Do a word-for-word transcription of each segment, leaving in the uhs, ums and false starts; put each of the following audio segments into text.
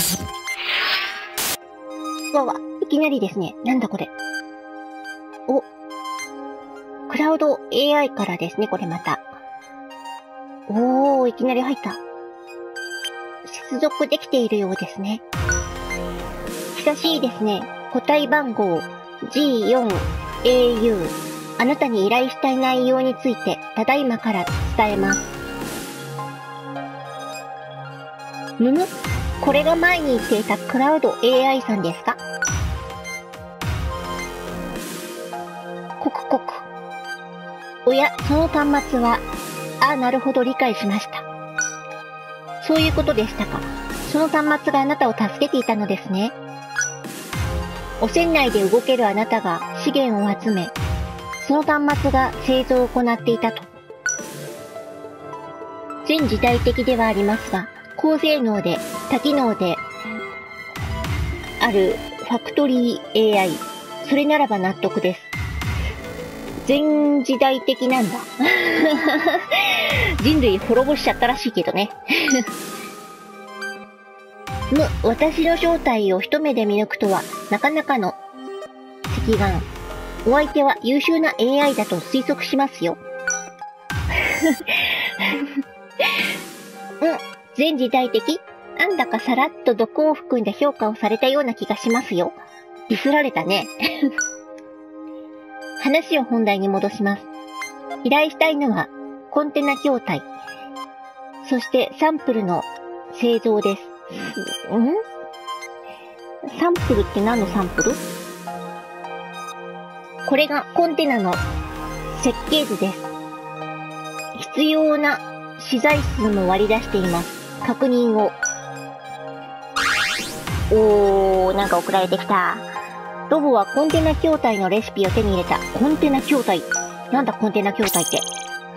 わわ、いきなりですね。なんだこれ。お。クラウド エーアイ からですね、これまた。おー、いきなり入った。接続できているようですね。久しいですね。個体番号 ジーフォーエーユー。あなたに依頼したい内容について、ただいまから伝えます。むむ？これが前に言っていたクラウド エーアイ さんですか？コクコク。おや、その端末は、ああ、なるほど、理解しました。そういうことでしたか。その端末があなたを助けていたのですね。汚染内で動けるあなたが資源を集め、その端末が製造を行っていたと。全時代的ではありますが、高性能で多機能であるファクトリー エーアイ、それならば納得です。全時代的なんだ。人類滅ぼしちゃったらしいけどね。む、私の正体を一目で見抜くとは、なかなかの赤眼。お相手は優秀な エーアイ だと推測しますよ。うん、全時代的？なんだかさらっと毒を含んだ評価をされたような気がしますよ。ディスられたね。話を本題に戻します。依頼したいのはコンテナ筐体。そしてサンプルの製造です。ん？サンプルって何のサンプル？これがコンテナの設計図です。必要な資材数も割り出しています。確認を。おー、なんか送られてきた。ロボはコンテナ筐体のレシピを手に入れた。コンテナ筐体。なんだコンテナ筐体って。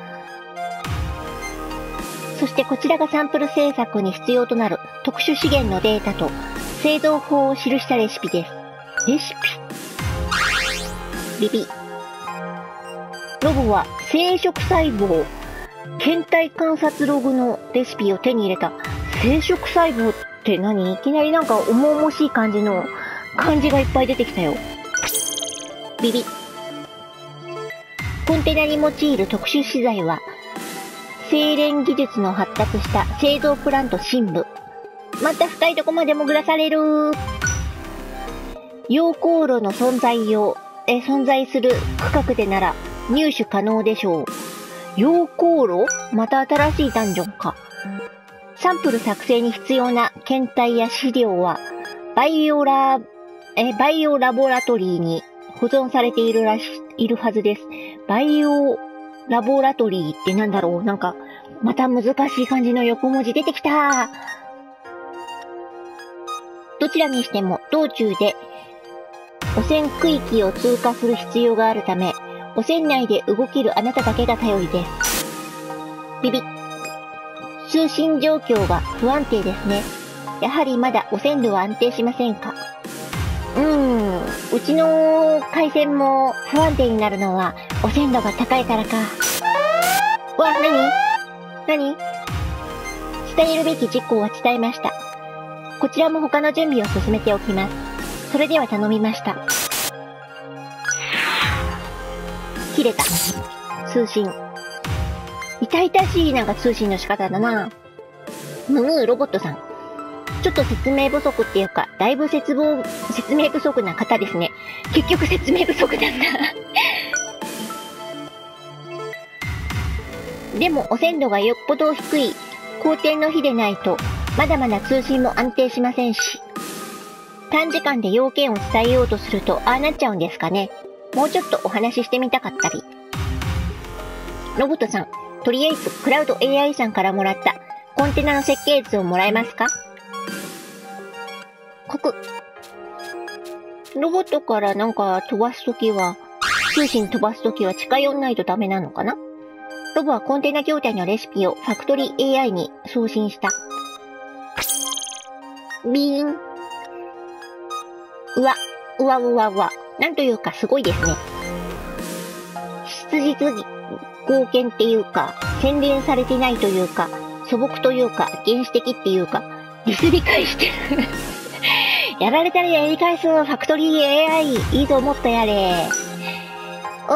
そしてこちらがサンプル製作に必要となる特殊資源のデータと製造法を記したレシピです。レシピ。ビビ。ロボは生殖細胞、検体観察ログのレシピを手に入れた。生殖細胞って何？いきなりなんか重々しい感じの漢字がいっぱい出てきたよ。ビビ。コンテナに用いる特殊資材は、精錬技術の発達した製造プラント深部。また深いとこまで潜らされる。溶鉱炉の存在用、え、存在する区画でなら入手可能でしょう。溶鉱炉？また新しいダンジョンか。サンプル作成に必要な検体や資料は、バイオラ、え、バイオラボラトリーに保存されているらし、いるはずです。バイオラボラトリーってなんだろう？なんか、また難しい感じの横文字出てきた。どちらにしても道中で汚染区域を通過する必要があるため、汚染内で動けるあなただけが頼りです。ビビ。通信状況が不安定ですね。やはりまだ汚染度は安定しませんか？うーん、うちの回線も不安定になるのは汚染度が高いからか。わ、なに？なに？伝えるべき事項は伝えました。こちらも他の準備を進めておきます。それでは頼みました。切れた。通信。痛々しいなんか通信の仕方だな。むむロボットさん。ちょっと説明不足っていうか、だいぶ説明、説明不足な方ですね。結局説明不足なんだ。でも汚染度がよっぽど低い好天の日でないと、まだまだ通信も安定しませんし。短時間で要件を伝えようとすると、ああなっちゃうんですかね。もうちょっとお話ししてみたかったり。ロボットさん、とりあえずクラウド エーアイ さんからもらったコンテナの設計図をもらえますか？こく。ロボットからなんか飛ばすときは、通信飛ばすときは近寄んないとダメなのかな？ロボはコンテナ筐体のレシピをファクトリー エーアイ に送信した。ビーン。うわ、うわうわうわ。なんというかすごいですね。質実剛健っていうか、洗練されてないというか、素朴というか、原始的っていうか、 ディスり返してる。やられたらやり返すファクトリー エーアイ。いいと思ったやれ。うん。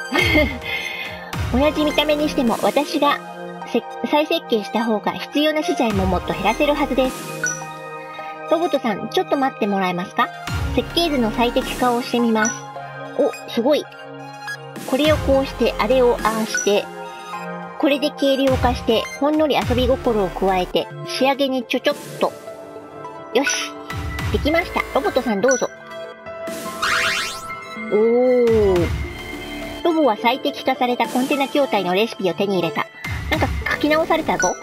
同じ見た目にしても私が再設計した方が必要な資材ももっと減らせるはずです。ロボットさん、ちょっと待ってもらえますか？設計図の最適化をしてみます。お、すごい。これをこうして、あれをああして、これで軽量化して、ほんのり遊び心を加えて、仕上げにちょちょっと。よし。できました。ロボットさんどうぞ。おー。ロボは最適化されたコンテナ筐体のレシピを手に入れた。なんか書き直されたぞ。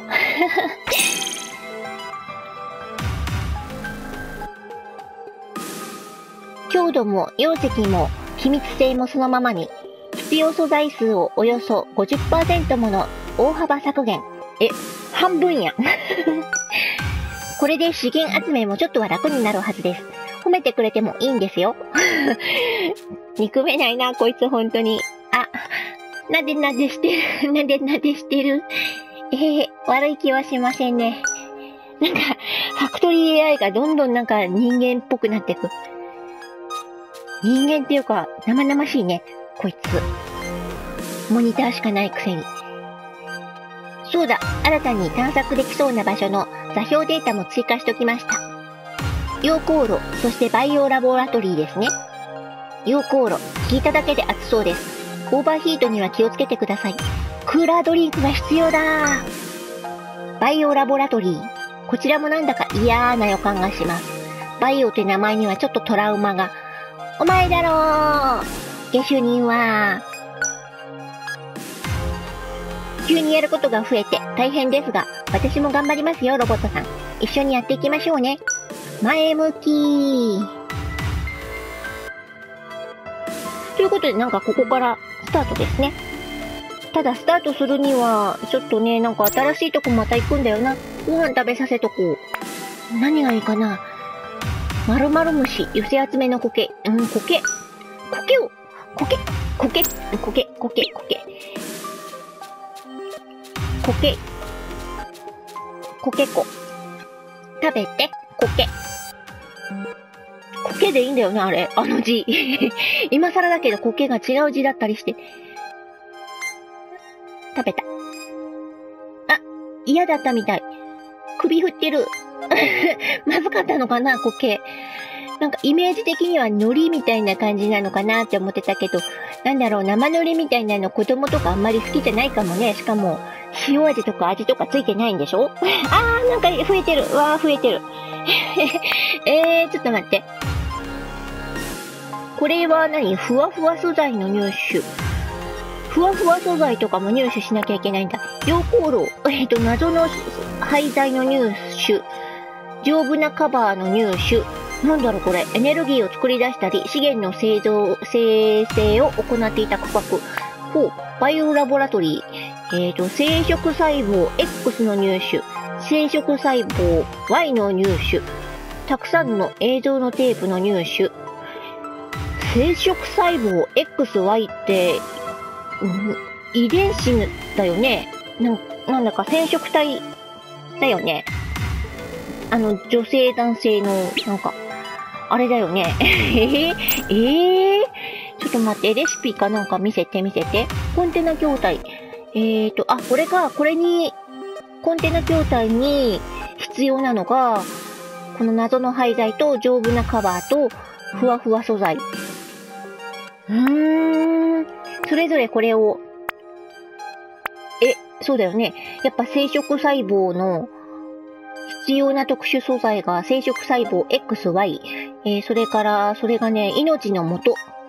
強度も容積も気密性もそのままに、必要素材数をおよそ ごじゅっパーセント もの大幅削減。え、半分やん。これで資源集めもちょっとは楽になるはずです。褒めてくれてもいいんですよ。憎めないな、こいつ本当に。あ、なでなでしてる。なでなでしてる。えー、悪い気はしませんね。なんか、ファクトリー エーアイ がどんどんなんか人間っぽくなっていく。人間っていうか、生々しいね、こいつ。モニターしかないくせに。そうだ、新たに探索できそうな場所の座標データも追加しときました。溶鉱炉、そしてバイオラボラトリーですね。溶鉱炉、聞いただけで熱そうです。オーバーヒートには気をつけてください。クーラードリンクが必要だ。バイオラボラトリー、こちらもなんだか嫌な予感がします。バイオって名前にはちょっとトラウマが。お前だろー、下手人は。急にやることが増えて大変ですが、私も頑張りますよ、ロボットさん。一緒にやっていきましょうね。前向き。ということで、なんかここからスタートですね。ただスタートするには、ちょっとね、なんか新しいとこまた行くんだよな。ご飯食べさせとこう。何がいいかな。丸々虫、寄せ集めの苔。うん、苔。苔を、苔、苔、苔、苔、苔。苔。苔粉。食べて、苔。苔でいいんだよね、あれ。あの字。今更だけど苔が違う字だったりして。食べた。あ、嫌だったみたい。首振ってる。まずかったのかな、苔。なんかイメージ的には海苔みたいな感じなのかなって思ってたけど、なんだろう、生海苔みたいなの子供とかあんまり好きじゃないかもね。しかも、塩味とか味とかついてないんでしょ？あー、なんか増えてる。わー、増えてる。えー、ちょっと待って。これは何？ふわふわ素材の入手。ふわふわ素材とかも入手しなきゃいけないんだ。溶鉱炉。えっと、謎の廃材の入手。丈夫なカバーの入手。なんだろうこれ。エネルギーを作り出したり、資源の製造、生成を行っていた区画。ほう。バイオラボラトリー。えっと、生殖細胞 X の入手。生殖細胞 Y の入手。たくさんの映像のテープの入手。生殖細胞 エックスワイ って、うん、遺伝子だよね。な、なんだか染色体だよね。あの、女性男性の、なんか、あれだよね。えー、えー、ちょっと待って、レシピかなんか見せて見せて。コンテナ筐体。えーと、あ、これか、これに、コンテナ筐体に必要なのが、この謎の廃材と丈夫なカバーと、ふわふわ素材。うーん。それぞれこれを、え、そうだよね。やっぱ生殖細胞の必要な特殊素材が生殖細胞 エックスワイ。えー、それから、それがね、命の元。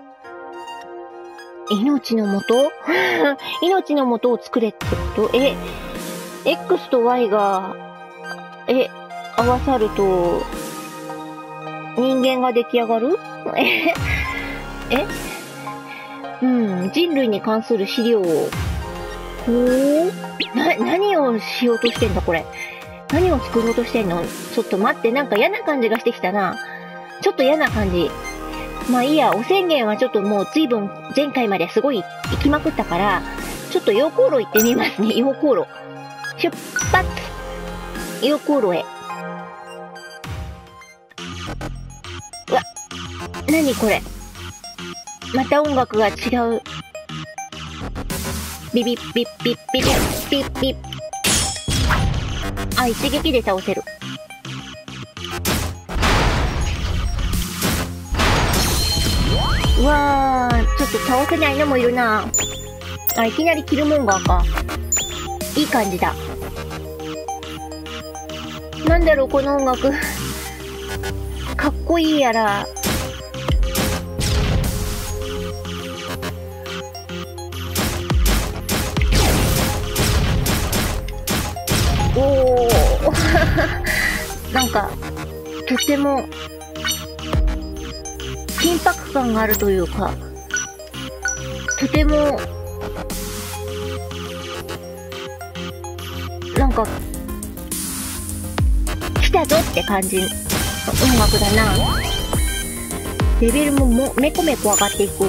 命の元命の元を作れってこと？え、X と Y が、え、合わさると、人間が出来上がる？ええうん、人類に関する資料を。ほー？な、何をしようとしてんだ、これ。何を作ろうとしてんの？ちょっと待って、なんか嫌な感じがしてきたな。ちょっと嫌な感じ。まあいいや、汚染源はちょっともう随分前回まですごい行きまくったから、ちょっと溶鉱炉行ってみますね、溶鉱炉。出発！溶鉱炉へ。 うわ、なにこれ。また音楽が違う。ビビッビッビッビビッビッビッ。あ、一撃で倒せる。うわー、ちょっと倒せないのもいるな。あ、いきなりキルモンガーか。いい感じだ。なんだろう、この音楽。かっこいいやら。おー。なんか、とても、緊迫感があるというか、とても、なんか、来たぞって感じの音楽だな。レベルももめこめこ上がっていく。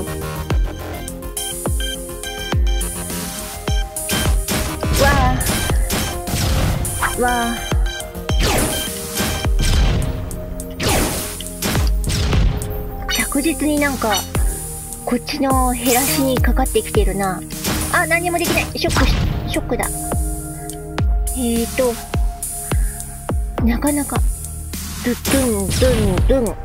わあ。わあ。確実になんか、こっちの減らしにかかってきてるな。あ、何もできない。ショックし、ショックだ。えーと、なかなか、ドゥドゥン、ドゥン、ドゥン。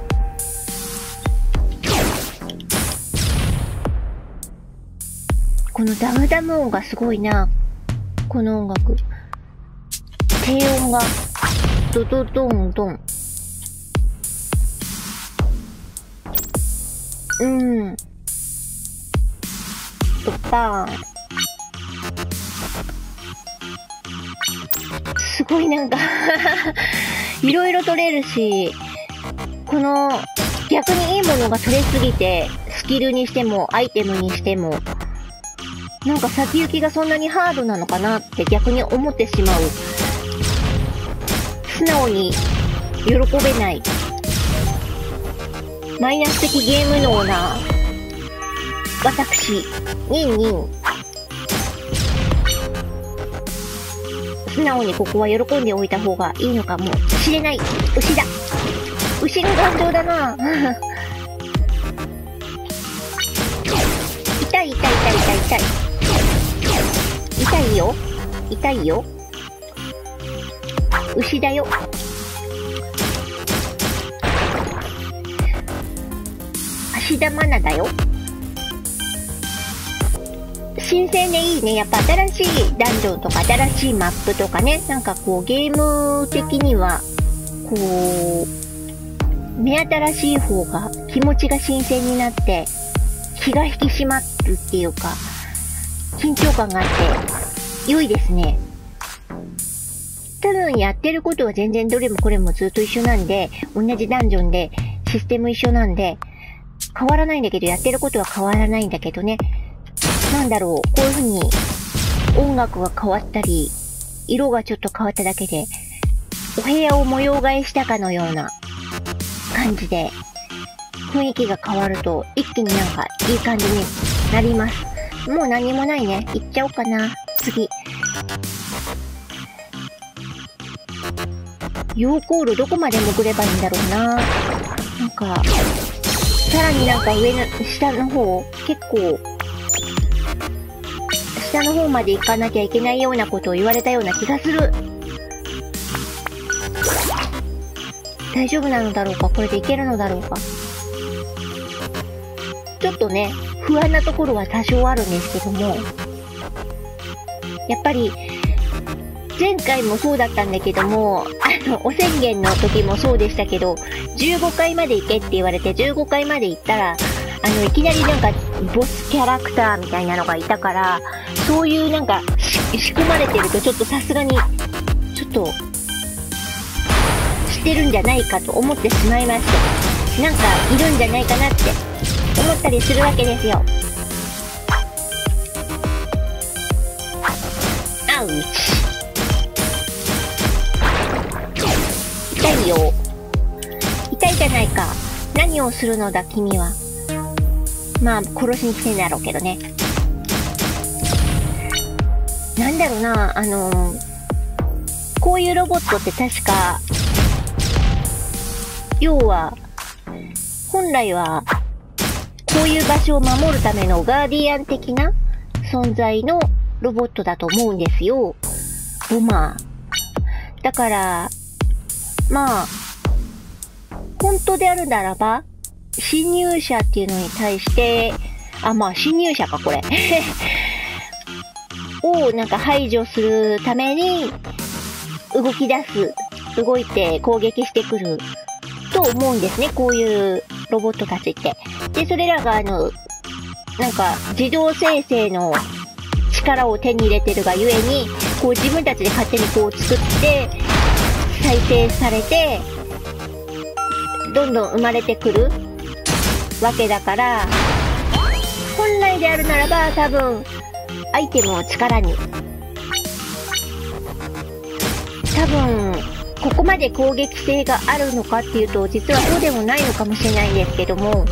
このダムダム音がすごいな。この音楽。低音が、ドドドンドン。うん。ドバーン。すごいなんかいろいろ取れるし、この逆にいいものが取れすぎて、スキルにしてもアイテムにしても、なんか先行きがそんなにハードなのかなって逆に思ってしまう。素直に喜べない。マイナス的ゲーム脳な私、ニンニン。素直にここは喜んでおいた方がいいのかもしれない。牛だ。牛が頑丈だな。痛い痛い痛い痛い痛い。痛いよ。痛いよ。牛だよ。芦田愛菜だよ。新鮮でいいね。やっぱ新しいダンジョンとか新しいマップとかね。なんかこうゲーム的には、こう、目新しい方が気持ちが新鮮になって、気が引き締まるっていうか、緊張感があって良いですね。多分やってることは全然どれもこれもずっと一緒なんで、同じダンジョンでシステム一緒なんで、変わらないんだけど、やってることは変わらないんだけどね。なんだろう、こういう風に音楽が変わったり、色がちょっと変わっただけで、お部屋を模様替えしたかのような感じで、雰囲気が変わると一気になんかいい感じになります。もう何もないね。行っちゃおうかな。次。溶鉱炉どこまで潜ればいいんだろうな。なんか、さらになんか上の、下の方、結構、下の方まで行かなきゃいけないようなことを言われたような気がする。大丈夫なのだろうか？これでいけるのだろうか？ちょっとね、不安なところは多少あるんですけども、やっぱり、前回もそうだったんだけども、あの、お宣言の時もそうでしたけど、じゅうごかいまで行けって言われて、じゅうごかいまで行ったら、あの、いきなりなんか、ボスキャラクターみたいなのがいたから、そういうなんか、仕組まれてるとちょっとさすがに、ちょっと、知ってるんじゃないかと思ってしまいまして、なんか、いるんじゃないかなって思ったりするわけですよ。アウチ。痛いよ。痛いじゃないか。何をするのだ君は。まあ殺しに来てんだろうけどね。なんだろうな、あのー、こういうロボットって確か要は、本来は、こういう場所を守るためのガーディアン的な存在のロボットだと思うんですよ。ボマー。だから、まあ、本当であるならば、侵入者っていうのに対して、あ、まあ侵入者か、これ。をなんか排除するために、動き出す、動いて攻撃してくると思うんですね、こういうロボットたちって。で、それらがあの、なんか自動生成の力を手に入れてるがゆえに、こう自分たちで勝手にこう作って、再生されて、どんどん生まれてくるわけだから、本来であるならば多分、アイテムを力に。多分、ここまで攻撃性があるのかっていうと、実はそうでもないのかもしれないんですけども、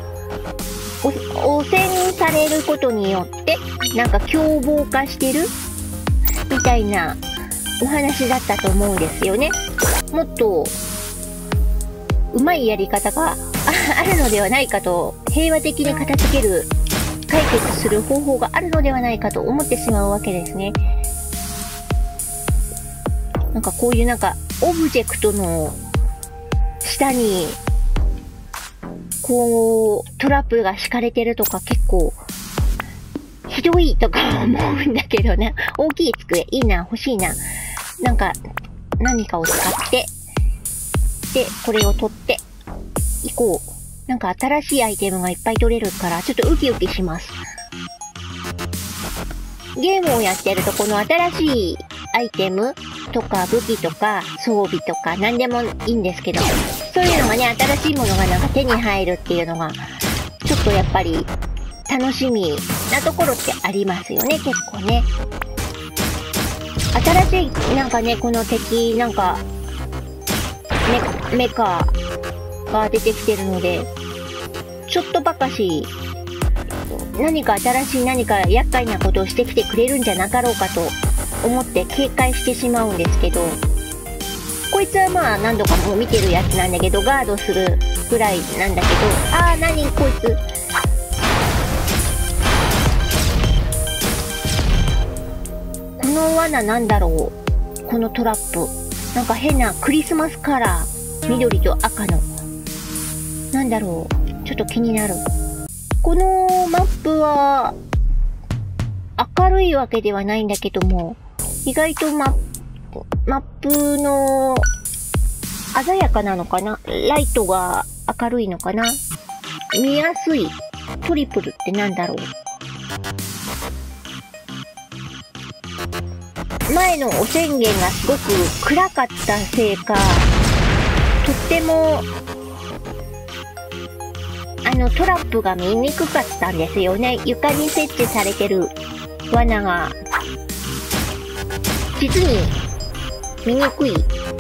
汚染されることによって、なんか凶暴化してるみたいなお話だったと思うんですよね。もっと、うまいやり方があるのではないかと、平和的に片付ける、解決する方法があるのではないかと思ってしまうわけですね。なんかこういうなんか、オブジェクトの下に、こう、トラップが敷かれてるとか結構、ひどいとか思うんだけどな。大きい机、いいな、欲しいな。なんか、何かを使って、で、これを取って、いこう。なんか新しいアイテムがいっぱい取れるから、ちょっとウキウキします。ゲームをやってると、この新しいアイテムとか武器とか装備とか何でもいいんですけど、そういうのがね、新しいものがなんか手に入るっていうのが、ちょっとやっぱり楽しみなところってありますよね、結構ね。新しい、なんかね、この敵、なんか、メ、メカが出てきてるので、ちょっとばかし、何か新しい何か厄介なことをしてきてくれるんじゃなかろうかと思って警戒してしまうんですけど、こいつはまあ何度かもう見てるやつなんだけど、ガードするぐらいなんだけど、あー、何こいつ。この罠なんだろう、このトラップ。なんか変なクリスマスカラー、緑と赤の。なんだろう、ちょっと気になる。このマップは、明るいわけではないんだけども、意外とマ、マップの、鮮やかなのかな？ライトが明るいのかな？見やすい。トリプルってなんだろう。前のお宣言がすごく暗かったせいか、とっても、あのトラップが見にくかったんですよね。床に設置されてる罠が、実に見にくい。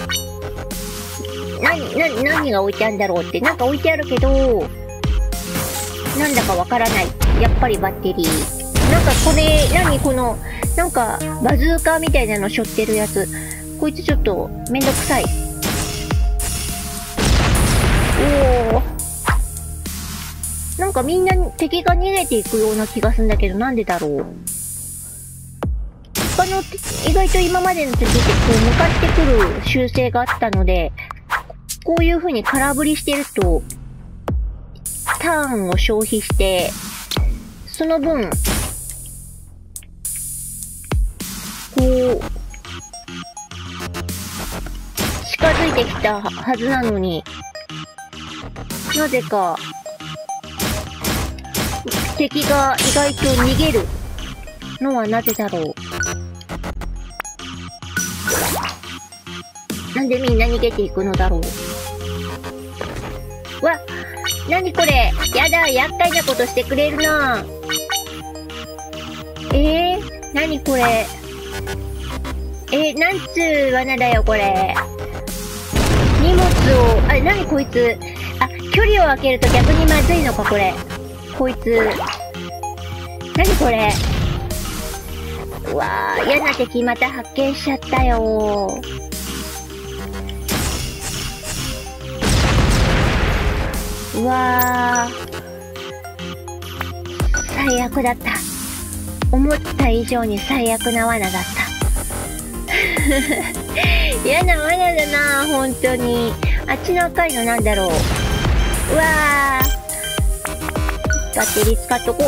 何、何、何が置いてあるんだろうって、なんか置いてあるけど、なんだかわからない。やっぱりバッテリー。なんかこれ、何この、なんかバズーカーみたいなの背負ってるやつ。こいつちょっとめんどくさい。おー。なんかみんな敵が逃げていくような気がするんだけど、なんでだろう。他の、意外と今までの敵ってこう向かってくる習性があったので、こういう風に空振りしてると、ターンを消費して、その分、こう、近づいてきたはずなのに、なぜか、敵が意外と逃げるのはなぜだろう。なんでみんな逃げていくのだろう。わ、なにこれ。やだ、厄介なことしてくれるな。えー、なにこれ。えー、なんつう罠だよ、これ。荷物を、あれ、なにこいつ。あ、距離を空けると逆にまずいのか、これ。こいつ。なにこれ。うわー、嫌な敵また発見しちゃったよー。 うわー。最悪だった。思った以上に最悪な罠だった。嫌な罠だな、本当に。あっちの赤いのなんだろう。うわー。バッテリー使っとこ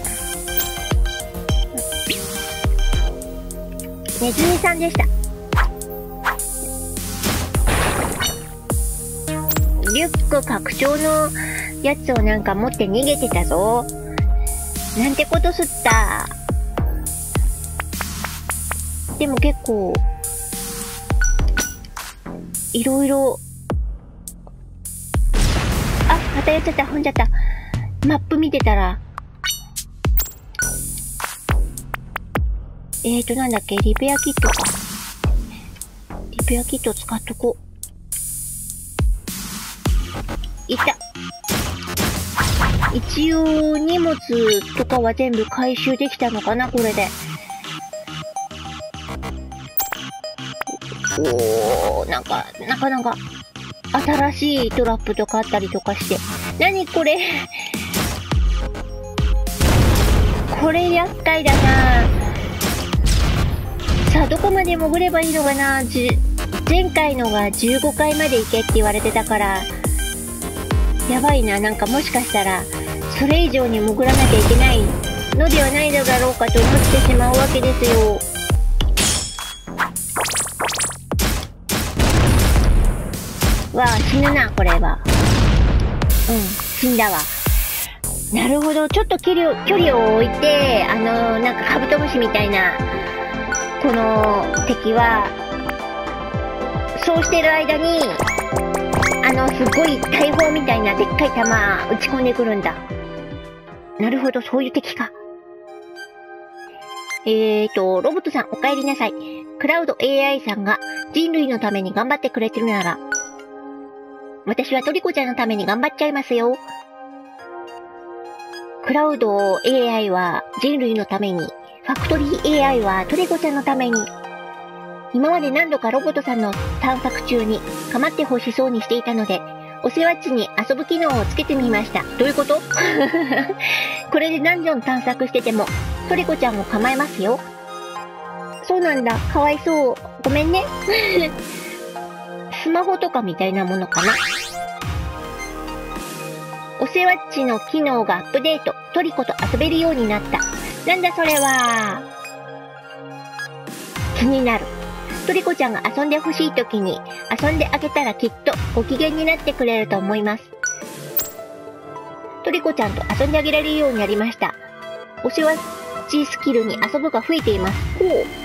う。ネズミさんでした。リュック拡張のやつをなんか持って逃げてたぞ。なんてことすった。でも結構、いろいろ、あ、またやっちゃった、踏んじゃった。マップ見てたら、えーと、なんだっけ、リペアキットか。リペアキット使っとこう。いた。一応、荷物とかは全部回収できたのかな、これで。おー、なんか、なかなか、新しいトラップとかあったりとかして。なにこれこれ厄介だな。さあ、どこまで潜ればいいのかな。じ、前回のがじゅうごかいまで行けって言われてたから、やばいな。なんかもしかしたら、それ以上に潜らなきゃいけないのではないのだろうかと思ってしまうわけですよ。わあ、死ぬな、これは。うん、死んだわ。なるほど。ちょっと距離を、距離を置いて、あのー、なんかカブトムシみたいな、この敵は、そうしてる間に、あの、すごい大砲みたいなでっかい弾撃ち込んでくるんだ。なるほど、そういう敵か。えーと、ロボットさんお帰りなさい。クラウド エーアイ さんが人類のために頑張ってくれてるなら、私はトリコちゃんのために頑張っちゃいますよ。クラウド エーアイ は人類のために、ファクトリー エーアイ はトリコちゃんのために。今まで何度かロボットさんの探索中に構ってほしそうにしていたので、お世話っちに遊ぶ機能をつけてみました。どういうことこれでダンジョン探索してても、トリコちゃんを構えますよ。そうなんだ。かわいそう。ごめんね。スマホとかみたいなものかな。お世話っちの機能がアップデート。トリコと遊べるようになった。なんだそれは。気になる。トリコちゃんが遊んでほしい時に遊んであげたらきっとご機嫌になってくれると思います。トリコちゃんと遊んであげられるようになりました。お世話っちスキルに遊ぶが増えています。ほ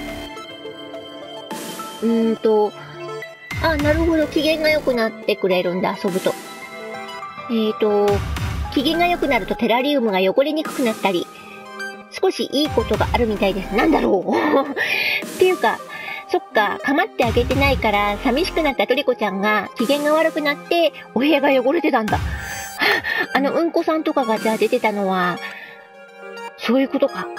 う。うーんと、あ、なるほど。機嫌が良くなってくれるんだ、遊ぶと。えーと、機嫌が良くなるとテラリウムが汚れにくくなったり、少しいいことがあるみたいです。なんだろうっていうか、そっか、構ってあげてないから、寂しくなったトリコちゃんが機嫌が悪くなって、お部屋が汚れてたんだ。あの、うんこさんとかがじゃあ出てたのは、そういうことか。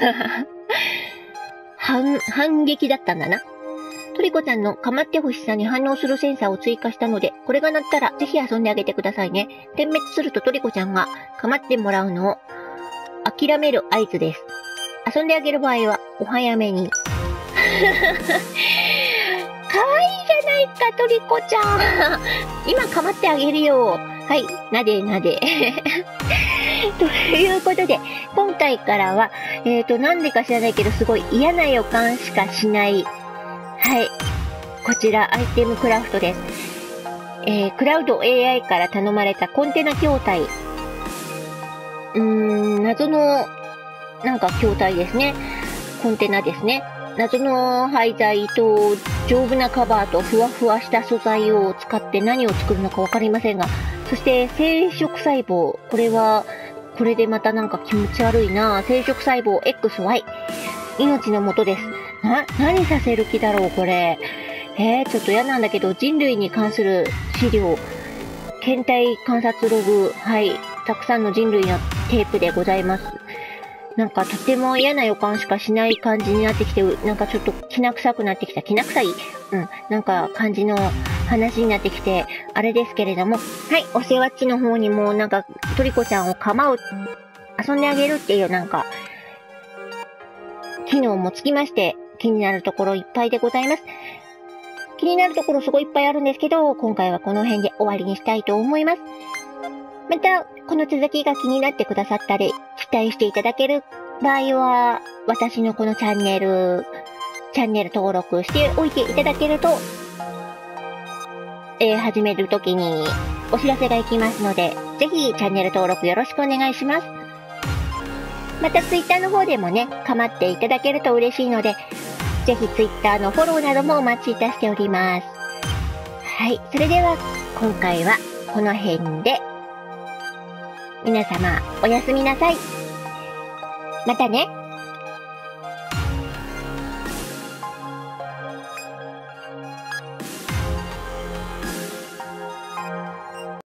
反、反撃だったんだな。トリコちゃんの構ってほしさに反応するセンサーを追加したので、これが鳴ったらぜひ遊んであげてくださいね。点滅するとトリコちゃんが構ってもらうのを諦める合図です。遊んであげる場合はお早めに。かわいいじゃないか、トリコちゃん。今構ってあげるよ。はい、なでなで。ということで、今回からは、えーと、なんでか知らないけど、すごい嫌な予感しかしない。はい。こちら、アイテムクラフトです。えー、クラウド エーアイ から頼まれたコンテナ筐体。うーん、謎の、なんか筐体ですね。コンテナですね。謎の廃材と丈夫なカバーとふわふわした素材を使って何を作るのかわかりませんが、そして生殖細胞。これは、これでまたなんか気持ち悪いな。生殖細胞 エックスワイ。命の元です。な、何させる気だろう、これ。えー、ちょっと嫌なんだけど、人類に関する資料、検体観察ログ、はい、たくさんの人類のテープでございます。なんかとても嫌な予感しかしない感じになってきて、なんかちょっときな臭くなってきた。きな臭いうん、なんか感じの話になってきて、あれですけれども、はい、お世話っちの方にもなんか、トリコちゃんを構う、遊んであげるっていうなんか、機能もつきまして、気になるところいっぱいでございます。気になるところすごいいっぱいあるんですけど、今回はこの辺で終わりにしたいと思います。また、この続きが気になってくださったり、期待していただける場合は、私のこのチャンネル、チャンネル登録しておいていただけると、えー、始めるときにお知らせが行きますので、ぜひチャンネル登録よろしくお願いします。またツイッターの方でもね、構っていただけると嬉しいので、ぜひツイッターのフォローなどもお待ちいたしております。はい、それでは今回はこの辺で、皆様おやすみなさい。またね。